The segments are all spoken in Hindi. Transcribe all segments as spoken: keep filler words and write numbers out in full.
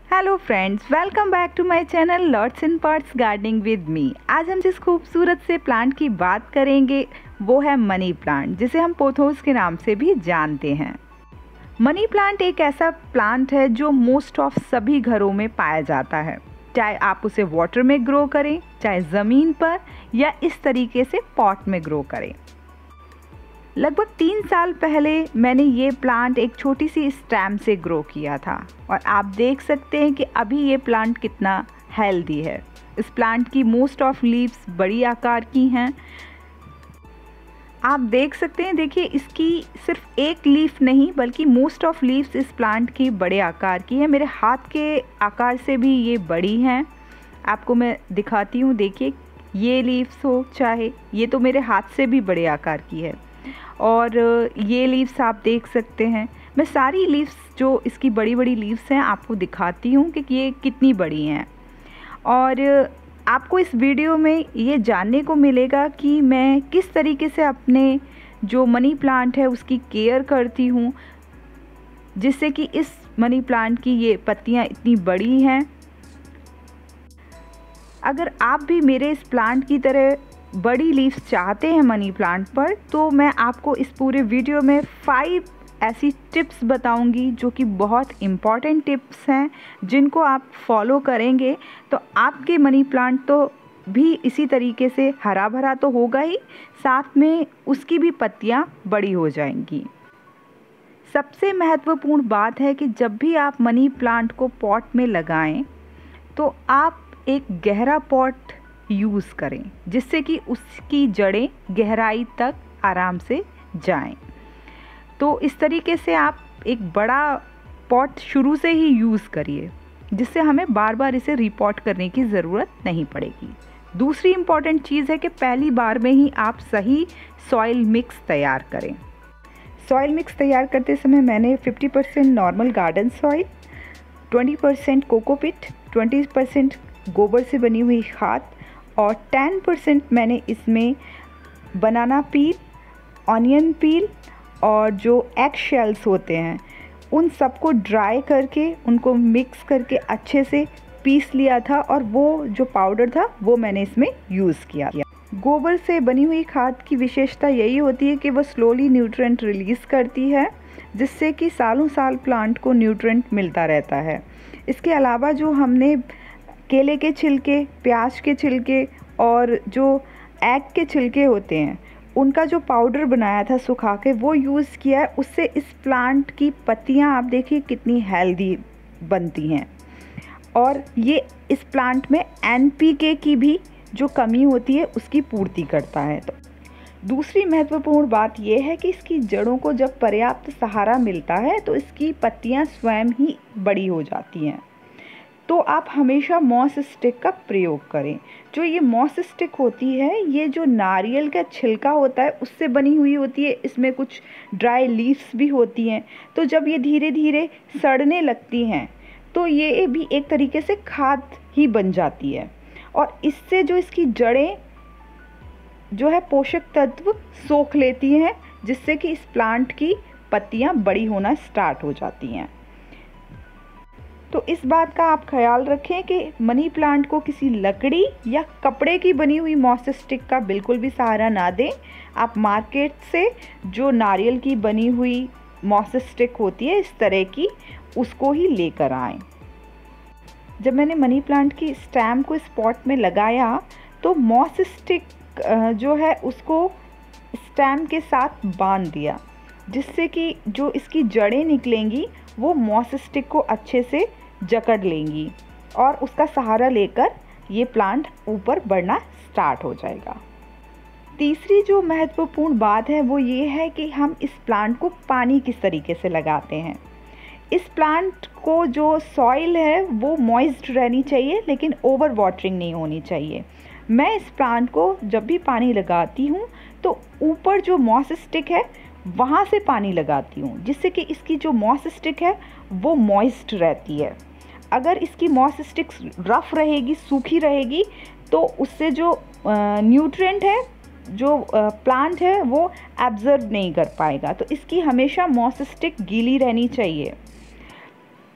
Hello friends, welcome back to my channel lots and parts gardening with me. आज हम जिस खूबसूरत से प्लांट की बात करेंगे वो है मनी प्लांट, जिसे हम पोथोस के नाम से भी जानते हैं। मनी प्लांट एक ऐसा प्लांट है जो मोस्ट ऑफ सभी घरों में पाया जाता है, चाहे आप उसे वाटर में ग्रो करें, चाहे ज़मीन पर या इस तरीके से पॉट में ग्रो करें। लगभग तीन साल पहले मैंने ये प्लांट एक छोटी सी स्टेम से ग्रो किया था और आप देख सकते हैं कि अभी ये प्लांट कितना हेल्दी है। इस प्लांट की मोस्ट ऑफ लीव्स बड़ी आकार की हैं। आप देख सकते हैं, देखिए इसकी सिर्फ एक लीफ नहीं बल्कि मोस्ट ऑफ लीव्स इस प्लांट की बड़े आकार की है। मेरे हाथ के आकार से भी ये बड़ी हैं। आपको मैं दिखाती हूँ, देखिए ये लीव्स हो चाहे ये तो मेरे हाथ से भी बड़े आकार की है और ये लीव्स आप देख सकते हैं। मैं सारी लीव्स जो इसकी बड़ी बड़ी लीव्स हैं आपको दिखाती हूँ कि ये कितनी बड़ी हैं। और आपको इस वीडियो में ये जानने को मिलेगा कि मैं किस तरीके से अपने जो मनी प्लांट है उसकी केयर करती हूँ, जिससे कि इस मनी प्लांट की ये पत्तियाँ इतनी बड़ी हैं। अगर आप भी मेरे इस प्लांट की तरह बड़ी लीव्स चाहते हैं मनी प्लांट पर, तो मैं आपको इस पूरे वीडियो में फाइव ऐसी टिप्स बताऊंगी जो कि बहुत इम्पॉर्टेंट टिप्स हैं, जिनको आप फॉलो करेंगे तो आपके मनी प्लांट तो भी इसी तरीके से हरा भरा तो होगा ही, साथ में उसकी भी पत्तियां बड़ी हो जाएंगी। सबसे महत्वपूर्ण बात है कि जब भी आप मनी प्लांट को पॉट में लगाएं तो आप एक गहरा पॉट यूज़ करें, जिससे कि उसकी जड़ें गहराई तक आराम से जाएं। तो इस तरीके से आप एक बड़ा पॉट शुरू से ही यूज़ करिए, जिससे हमें बार बार इसे रिपॉट करने की ज़रूरत नहीं पड़ेगी। दूसरी इम्पॉर्टेंट चीज़ है कि पहली बार में ही आप सही सॉइल मिक्स तैयार करें। सॉइल मिक्स तैयार करते समय मैंने fifty percent normal garden soil, twenty percent cocopeat, twenty percent गोबर से बनी हुई खाद और टेन परसेंट मैंने इसमें बनाना पील, ऑनियन पील और जो एग शेल्स होते हैं उन सबको ड्राई करके उनको मिक्स करके अच्छे से पीस लिया था और वो जो पाउडर था वो मैंने इसमें यूज़ किया। गोबर से बनी हुई खाद की विशेषता यही होती है कि वो स्लोली न्यूट्रिएंट रिलीज़ करती है, जिससे कि सालों साल प्लांट को न्यूट्रिएंट मिलता रहता है। इसके अलावा जो हमने केले के छिलके, प्याज के छिलके और जो एग के छिलके होते हैं उनका जो पाउडर बनाया था सुखा के वो यूज़ किया है। उससे इस प्लांट की पत्तियां आप देखिए कितनी हेल्दी बनती हैं और ये इस प्लांट में एन पी के की भी जो कमी होती है उसकी पूर्ति करता है। तो दूसरी महत्वपूर्ण बात यह है कि इसकी जड़ों को जब पर्याप्त सहारा मिलता है तो इसकी पत्तियां स्वयं ही बड़ी हो जाती हैं। तो आप हमेशा मॉस स्टिक का प्रयोग करें। जो ये मॉस स्टिक होती है ये जो नारियल का छिलका होता है उससे बनी हुई होती है। इसमें कुछ ड्राई लीव्स भी होती हैं, तो जब ये धीरे धीरे सड़ने लगती हैं तो ये भी एक तरीके से खाद ही बन जाती है और इससे जो इसकी जड़ें जो है पोषक तत्व सोख लेती हैं, जिससे कि इस प्लांट की पत्तियां बड़ी होना स्टार्ट हो जाती हैं। तो इस बात का आप ख्याल रखें कि मनी प्लांट को किसी लकड़ी या कपड़े की बनी हुई मॉस स्टिक का बिल्कुल भी सहारा ना दें। आप मार्केट से जो नारियल की बनी हुई मॉस स्टिक होती है इस तरह की, उसको ही लेकर आएं। जब मैंने मनी प्लांट की स्टेम को इस पॉट में लगाया तो मॉस स्टिक जो है उसको स्टेम के साथ बांध दिया, जिससे कि जो इसकी जड़ें निकलेंगी वो मॉस स्टिक को अच्छे से जकड़ लेंगी और उसका सहारा लेकर ये प्लांट ऊपर बढ़ना स्टार्ट हो जाएगा। तीसरी जो महत्वपूर्ण बात है वो ये है कि हम इस प्लांट को पानी किस तरीके से लगाते हैं। इस प्लांट को जो सॉइल है वो मॉइस्ट रहनी चाहिए, लेकिन ओवर वाटरिंग नहीं होनी चाहिए। मैं इस प्लांट को जब भी पानी लगाती हूँ तो ऊपर जो मॉस स्टिक है वहाँ से पानी लगाती हूँ, जिससे कि इसकी जो मॉस स्टिक है वो मॉइस्ट रहती है। अगर इसकी मॉस स्टिक रफ़ रहेगी, सूखी रहेगी, तो उससे जो न्यूट्रिएंट है, जो प्लांट है, वो एब्जर्व नहीं कर पाएगा। तो इसकी हमेशा मॉस स्टिक गीली रहनी चाहिए।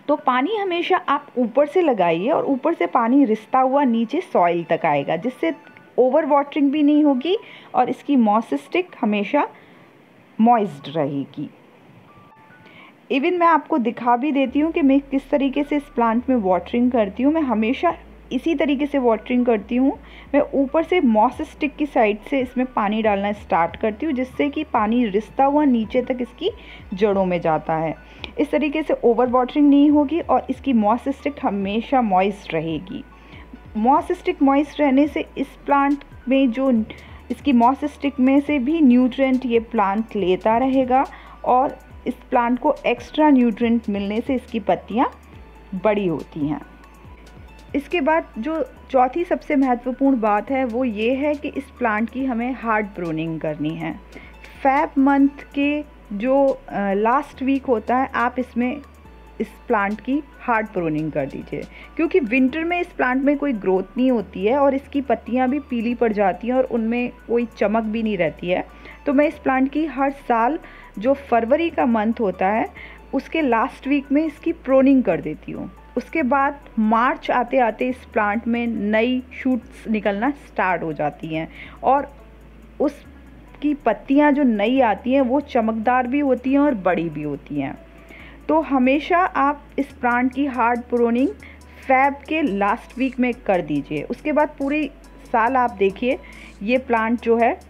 तो पानी हमेशा आप ऊपर से लगाइए और ऊपर से पानी रिसता हुआ नीचे सॉइल तक आएगा, जिससे ओवर वाटरिंग भी नहीं होगी और इसकी मॉसिस्टिक हमेशा मॉइस्ड रहेगी। इवन मैं आपको दिखा भी देती हूँ कि मैं किस तरीके से इस प्लांट में वाटरिंग करती हूँ। मैं हमेशा इसी तरीके से वाटरिंग करती हूँ। मैं ऊपर से मॉसिस्टिक की साइड से इसमें पानी डालना स्टार्ट करती हूँ, जिससे कि पानी रिसता हुआ नीचे तक इसकी जड़ों में जाता है। इस तरीके से ओवर वाटरिंग नहीं होगी और इसकी मॉसिस्टिक हमेशा मॉइस्ट रहेगी। मॉसिस्टिक मॉइस्ट रहने से इस प्लांट में जो इसकी मॉसिस्टिक में से भी न्यूट्रिएंट ये प्लांट लेता रहेगा और इस प्लांट को एक्स्ट्रा न्यूट्रिएंट मिलने से इसकी पत्तियाँ बड़ी होती हैं। इसके बाद जो चौथी सबसे महत्वपूर्ण बात है वो ये है कि इस प्लांट की हमें हार्ड प्रूनिंग करनी है। फेब मंथ के जो लास्ट वीक होता है आप इसमें इस प्लांट की हार्ड प्रूनिंग कर दीजिए, क्योंकि विंटर में इस प्लांट में कोई ग्रोथ नहीं होती है और इसकी पत्तियां भी पीली पड़ जाती हैं और उनमें कोई चमक भी नहीं रहती है। तो मैं इस प्लांट की हर साल जो फरवरी का मंथ होता है उसके लास्ट वीक में इसकी प्रूनिंग कर देती हूँ। उसके बाद मार्च आते आते इस प्लांट में नई शूट्स निकलना स्टार्ट हो जाती हैं और उसकी पत्तियां जो नई आती हैं वो चमकदार भी होती हैं और बड़ी भी होती हैं। तो हमेशा आप इस प्लांट की हार्ड प्रूनिंग फेब के लास्ट वीक में कर दीजिए। उसके बाद पूरे साल आप देखिए ये प्लांट जो है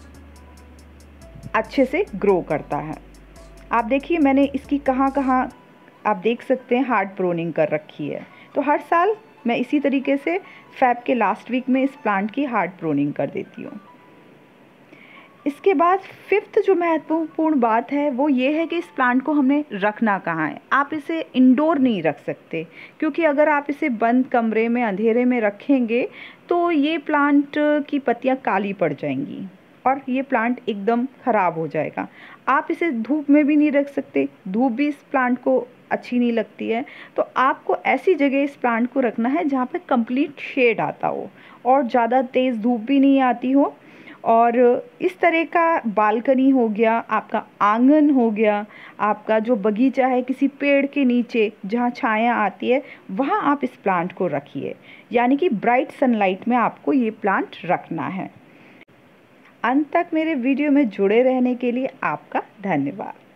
अच्छे से ग्रो करता है। आप देखिए मैंने इसकी कहाँ कहाँ आप देख सकते हैं हार्ड प्रूनिंग कर रखी है। तो हर साल मैं इसी तरीके से फेब के लास्ट वीक में इस प्लांट की हार्ड प्रूनिंग कर देती हूँ। इसके बाद फिफ्थ जो महत्वपूर्ण बात है वो ये है कि इस प्लांट को हमने रखना कहाँ है। आप इसे इंडोर नहीं रख सकते, क्योंकि अगर आप इसे बंद कमरे में अंधेरे में रखेंगे तो ये प्लांट की पत्तियाँ काली पड़ जाएंगी और ये प्लांट एकदम ख़राब हो जाएगा। आप इसे धूप में भी नहीं रख सकते, धूप भी इस प्लांट को अच्छी नहीं लगती है। तो आपको ऐसी जगह इस प्लांट को रखना है जहाँ पे कंप्लीट शेड आता हो और ज़्यादा तेज़ धूप भी नहीं आती हो। और इस तरह का बालकनी हो गया, आपका आंगन हो गया, आपका जो बगीचा है किसी पेड़ के नीचे जहाँ छाया आती है वहाँ आप इस प्लांट को रखिए, यानी कि ब्राइट सनलाइट में आपको ये प्लांट रखना है। अंत तक मेरे वीडियो में जुड़े रहने के लिए आपका धन्यवाद।